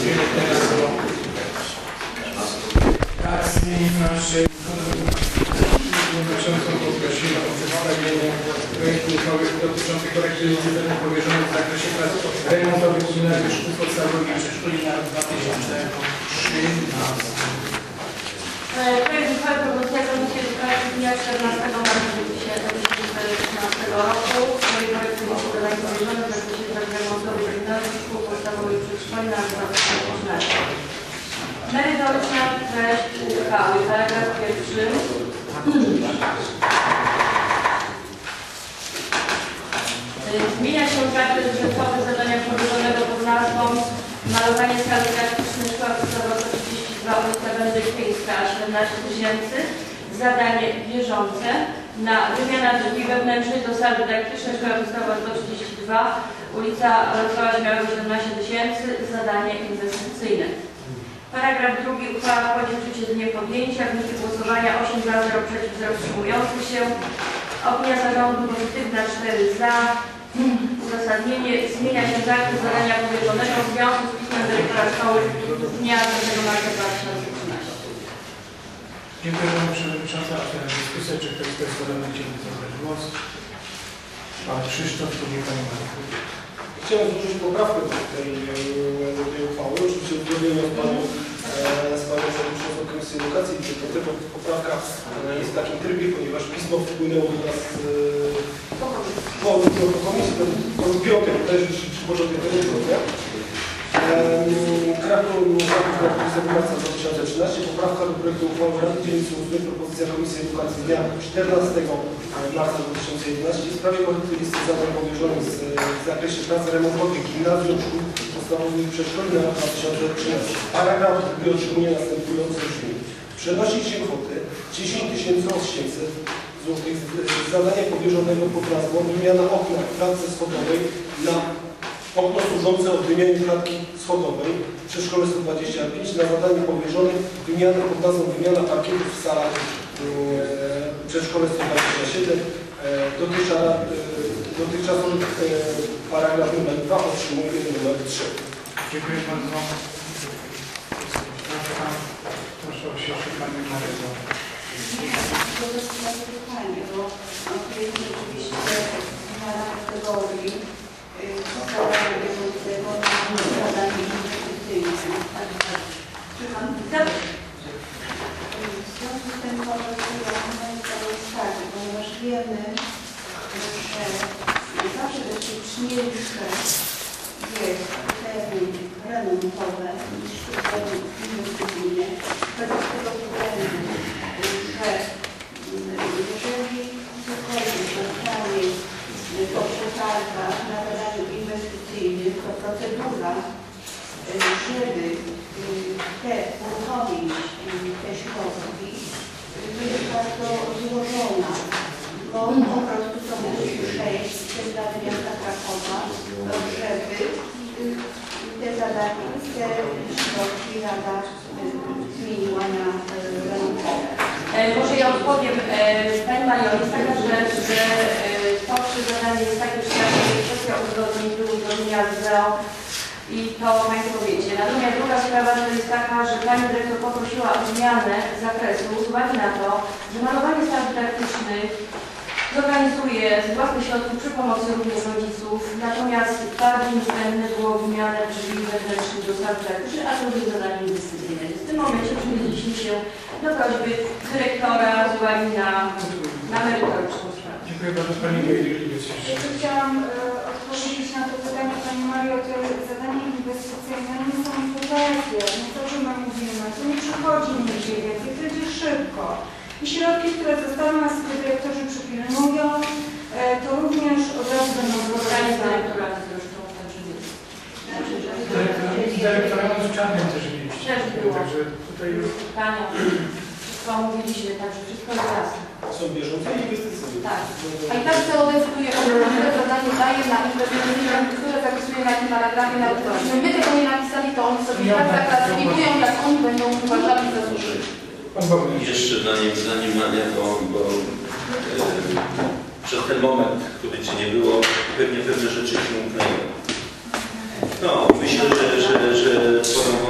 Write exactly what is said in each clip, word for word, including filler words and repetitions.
Akcji naszej dotyczącą poprosimy o przedstawienie projektu uchwały dotyczącej korekty zadań powierzonych w zakresie prac remontowych gimnazjum szkół podstawowych i przedszkoli na rok dwa tysiące trzynasty. Projekt uchwały propozycja Komisji Edukacji dnia czternastego marca dwa tysiące trzynastego roku w sprawie korekty zadań powierzonych w zakresie prac remontowych gimnazjum szkół podstawowych i przedszkoli na rok dwa tysiące trzynasty. Merytoryczna treść uchwały. Paragraf pierwszy. Zmienia się charakter budżetowy zadania powierzonego pod nazwą malowanie sali praktycznej szkoły podstawowej sto trzydzieści dwa ulica Benedyktyńska siedemnaście tysięcy. Zadanie bieżące na wymiana drzwi wewnętrznej do sali dydaktycznej szkoły podstawowej sto trzydzieści dwa ulica Rosła Śmiałego siedemnaście tysięcy. Zadanie inwestycyjne. Paragraf drugi. Uchwała wchodzi w życie z dniem podjęcia. Wyniki głosowania osiem za, zero przeciw, zero wstrzymujących się. Opinia zarządu pozytywna, cztery za. Uzasadnienie. Zmienia się zakres zadania powierzonego w związku z pismem dyrektora szkoły z dnia piątego marca dwa tysiące trzynastego. Dziękuję Pani Przewodnicząca. Otwieram dyskusję. Czy ktoś z Państwa radnych chciałby zabrać głos? Pan Krzysztof, później Pani Marku. Chciałem złożyć poprawkę do tej, do tej uchwały. Oczywiście uzgodnienie z Panią, z Panią Przewodniczącą Komisji Edukacji, tylko tylko poprawka jest w takim trybie, ponieważ pismo wpłynęło do nas po, do Komisji, do, do piątek, też czy może do tego tygodnia. Kraków marca dwa tysiące trzynastego. Poprawka do projektu uchwały Rady Dzielnicy ósmej. Propozycja Komisji Edukacji z dnia czternastego marca dwa tysiące jedenastego w sprawie korekty listy zadań powierzonych w zakresie prac remontowych gimnazjum szkół podstawowych i przedszkoli na rok dwa tysiące trzynasty. Paragraf drugi otrzymuje następujące brzmienie. Przenosi się kwotę dziesięć tysięcy osiemset złotych z zadania powierzonego pod nazwą wymiana okna w klatce schodowej na okno służące od wymiany klatki schodowej w przedszkole sto dwadzieścia pięć na zadanie powierzone wymiana pod nazwą wymiana parkietów w salach w przedszkole sto dwadzieścia siedem. Dotychczas, dotychczasowy paragraf numer dwa otrzymuje numer trzy. Dziękuję bardzo. Proszę o się Pani Maryjo. To jest moje pytanie, bo to jest rzeczywiście na kategorii zadania bieżącego na zadanie inwestycyjne. Czy Pan tak? W związku z tym pożegnamy sprawozdanie, ponieważ wiemy, że zawsze bezpieczniejsze jest termin remontowe niż termin inwestycyjny. Według tego względu, że jeżeli cokolwiek zostanie po przetargach na zadaniu inwestycyjnym, to procedura, żeby te uruchomić te środki, jest bardzo złożona, bo po prostu to musi przejść przez Radę Miasta Krakowa, żeby te zadania, te środki Rada zmieniła na remontowe. Może ja odpowiem. Pani Mario, jest taka rzecz, że to przy zadanie jest takie, że kwestia uzgodnień, uzgodnienia z Z E O i to Państwo wiecie. Natomiast druga sprawa to jest taka, że Pani Dyrektor poprosiła o zmianę zakresu z uwagi na to, że malowanie sal dydaktycznych zorganizuje z własnych środków przy pomocy również rodziców, natomiast bardziej niezbędne było wymianę drzwi wewnętrznych do sal dydaktycznych, a to jest zadanie inwestycyjne. W tym momencie przyjęliśmy się do prośby dyrektora z uwagi na, na merytoryczną sprawę. Dziękuję bardzo Pani Wojciech. Ja chciałam e, odpowiedzieć na to pytanie Pani Mario, to zadanie inwestycyjne nie są hipoteki, nie to, że my mówimy, to nie przychodzi nigdzie więcej, to idzie szybko. I środki, które zostaną, a sobie dyrektorzy przypilnują, e, to również od razu będą Spotkanie z dyrektorami zresztą, także wiecie. Z dyrektorem z Czarnym też mieliście. Też było. Także tutaj już... Pytania, wszystko omówiliśmy, także wszystko jest jasne. Są bieżące i inwestycyjne. Tak. A i tak C O decyduje o tym, które zadanie daje na inwestycyjne, które zapisuje na jakim paragrafie na elektronicznym. My tego nie napisali, to oni sobie tak zaklasyfikują, jak oni będą uważali za słuszne. Jeszcze zanim, zanim Mania, bo, bo e, przez ten moment, który Ci nie było, pewnie pewne rzeczy się umknęły. No, myślę, że, że, że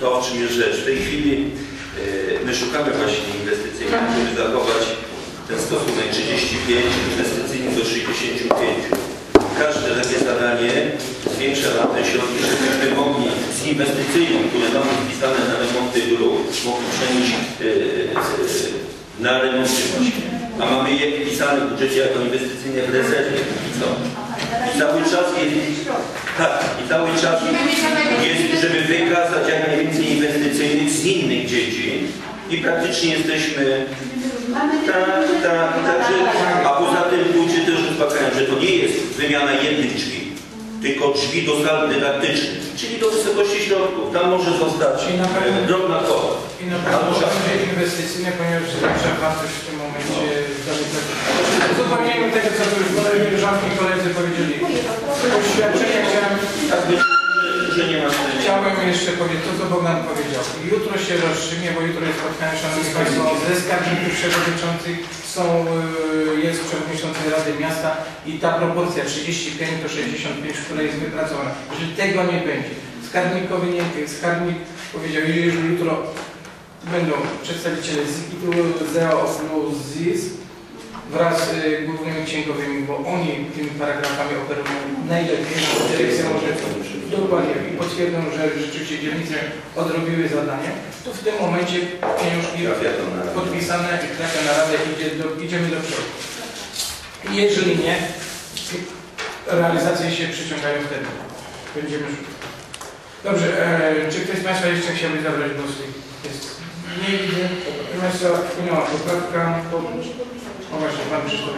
to, o czym jest rzecz. W tej chwili my szukamy właśnie inwestycyjnych, żeby zachować ten stosunek trzydzieści pięć, inwestycyjny do sześćdziesięciu pięciu. Każde takie zadanie zwiększa nam te środki, żebyśmy mogli z inwestycyjnych, które mamy wpisane na remonty dróg, mogli przenieść yy, na remonty właśnie. A mamy je wpisane w budżecie jako inwestycyjne w rezerwie. Co? I cały czas jest, tak, i cały czas jest, żeby wykazać jak najwięcej inwestycyjnych z innych dziedzin i praktycznie jesteśmy tak, tak, także, a poza tym ludzie też uspokajają, że to nie jest wymiana jednych drzwi, tylko drzwi do sal dydaktycznych, czyli do wysokości środków. Tam może zostać drobna kwota. I naprawdę może inwestycyjne, ponieważ zwiększa wartość w tym momencie z uzupełnieniem tego, co tu już żadni koledzy powiedzieli. Poświadczenie chciałem, Tak być, że nie ma wtedy. chciałem jeszcze powiedzieć to, co Bogdan powiedział. Jutro się rozstrzygnie, bo jutro jest spotkanie, szanowni Państwo, ze skarbników przewodniczących, są, jest przewodniczący Rady Miasta i ta proporcja trzydzieści pięć do sześćdziesięciu pięciu, która jest wypracowana. Jeżeli tego nie będzie, skarbnikowi nie, skarbnik powiedział, że jutro będą przedstawiciele Z I T-u, Z E O plus Z I S wraz z y, głównymi księgowymi, bo oni tymi paragrafami operują najlepiej, dyrekcja może dokładnie i potwierdzą, że rzeczywiście dzielnice odrobiły zadanie, to w tym momencie pieniążki podpisane i trafia na radę i idzie do, idziemy do przodu. Jeżeli nie, realizacje się przyciągają wtedy. Będziemy szukać. Dobrze, e, czy ktoś z Państwa jeszcze chciałby zabrać głos? Jest. Nie widzę. Proszę Państwa, wpłynęła poprawka. O właśnie, Pan Krzysztof.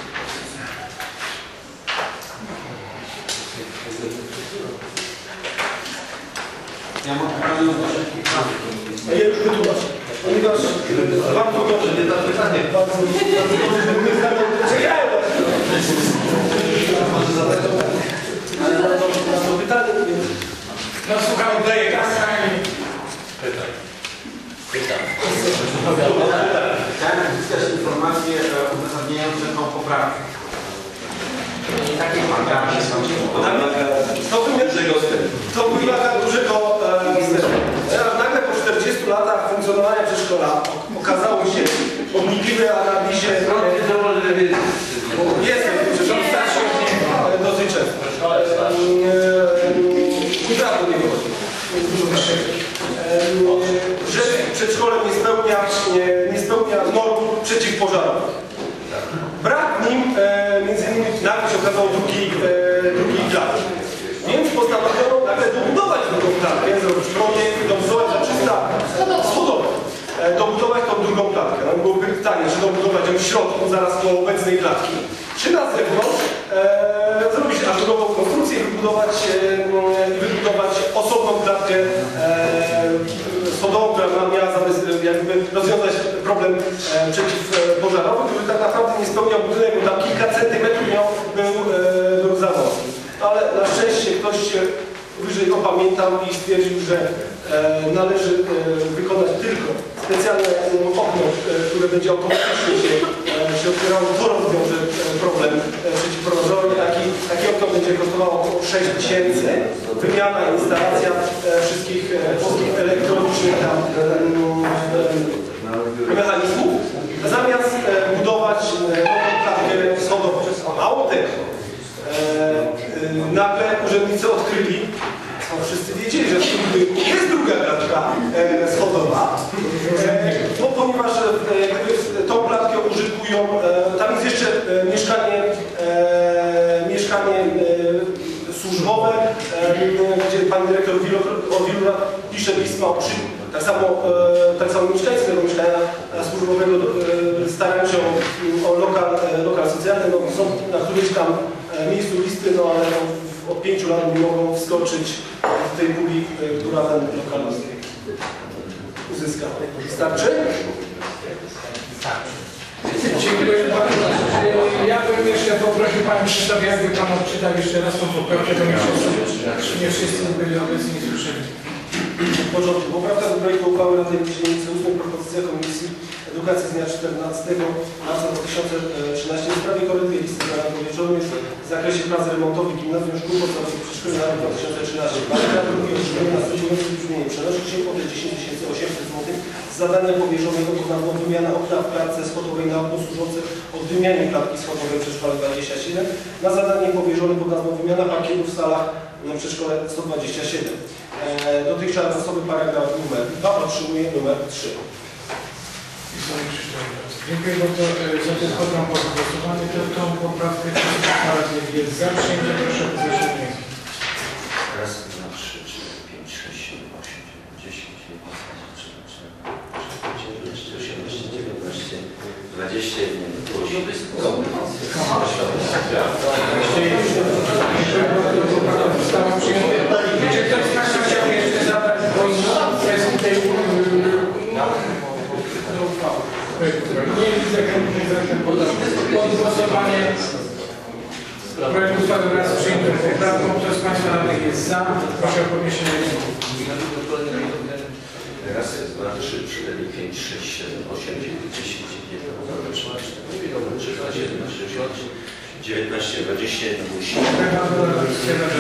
Ja mam pytanie o Wasze poprawki. A ja już wytłumaczę. Ponieważ bardzo dobrze, nie na pytanie. Bardzo dobrze, że my znamy. Czekaj! Może zadać to. Ale na to, na to pytanie, więc... No słucham, daję kasę i... Pytaj. Pytam. Chciałem uzyskać informacje uzasadniające tą poprawkę. Takie paragrafy są. To wymaga, to wymaga dużego wstępu. Nagle po czterdziestu latach funkcjonowania przedszkola okazało się po wnikliwej analizie... Jestem, przecież on starszy dosyć często. Nieprawda nie wychodzi. Że przedszkole nie spełnia, nie, nie spełnia norm przeciwpożarowych. Brak w nim, e, między innymi nagle się okazał drugi, e, drugi klatki. Więc postanowiono nagle dobudować drugą klatkę, zrobić projekt, dobudować za trzysta schodowe. E, dobudować tą drugą klatkę. No, byłoby pytanie, czy dobudować ją w środku, zaraz do obecnej klatki, czy na zewnątrz, e, zrobić ażurową konstrukcję i wybudować, e, wybudować osobną klatkę e, schodową, która miała jakby rozwiązać problem e, przeciwpożarowy, który tak naprawdę nie spełniał budynek, bo tam kilka centymetrów miał, był, e, był za mocny. Ale na szczęście ktoś się wyżej opamiętał i stwierdził, że e, należy e, wykonać tylko specjalne e, okno, e, które będzie automatycznie się, e, się otwierało, to rozwiąże e, problem e, przeciwpożarowy. Taki, takie okno będzie kosztowało około sześć tysięcy. Wymiana, instalacja e, wszystkich, e, wszystkich elektronicznych tam, e, mechanizmów, zamiast e, budować e, nową klatkę schodową. Mało tego. E, e, nagle urzędnicy odkryli, no wszyscy wiedzieli, że jest druga klatka e, schodowa, e, bo ponieważ e, tą klatkę użytkują, e, tam jest jeszcze e, mieszkanie, e, mieszkanie e, służbowe, e, gdzie pani dyrektor Wilura pisze pisma o przy, tak samo, e, tak samo mieszkańcy tego mieszkania służbowego e, starają się o lokal, e, lokal socjalny, no, są na którymś tam e, miejscu listy, no ale no, od pięciu lat nie mogą wskoczyć w tej puli, która ten lokal uzyska. Starczy? Dziękuję bardzo. Ja bym jeszcze poprosił Panią Krzysztof, jakby Pan odczytał jeszcze raz tą poprawkę, bo nie wszyscy, nie wszyscy byli obecni i słyszeli. W porządku. Poprawka do projektu uchwały Rady Dzielnicy ósmej, propozycja Komisji Edukacji z dnia czternastego marca dwa tysiące trzynastego w sprawie korekty listy zadań powierzonych w zakresie prac remontowych gimnazjum szkół podstawowych przedszkolnych na rok dwa tysiące trzynasty. Paragraf drugi brzmienie następujące brzmienie. Przenosi się dziesięć tysięcy osiemset złotych z zadaniem powierzonego pod nazwą wymiana okna w klatce schodowej na okno służące od wymianie klatki schodowej w przedszkole dwadzieścia siedem na zadanie powierzone pod nazwą wymiana parkietu w salach w przedszkole sto dwadzieścia siedem. Dotychczasowy paragraf numer dwa otrzymuje numer trzy. Dziękuję bardzo za ten program głosowanie. Tą poprawkę jest za przyjęciem. Proszę o zgłoszenie. Raz, dwa, trzy, cztery, pięć, sześć, siedem, osiem, dziewięć, dziesięć, jedenaście, osiemnaście, dziewiętnaście, dwadzieścia jeden, Została przyjęta. Czy ktoś z Państwa chciał jeszcze zabrać głos w kwestii tej uchwały? Nie widzę chętnych, zatem pod głosowanie projekt ustawy wraz z przyjętą poprawką. Kto z Państwa radnych jest za? Proszę o podniesienie ręki. raz, dwa, trzy, cztery, pięć, sześć, siedem, osiem, dziewięć, dziesięć, jedenaście, dwanaście, dziewiętnaście, dwadzieścia jeden,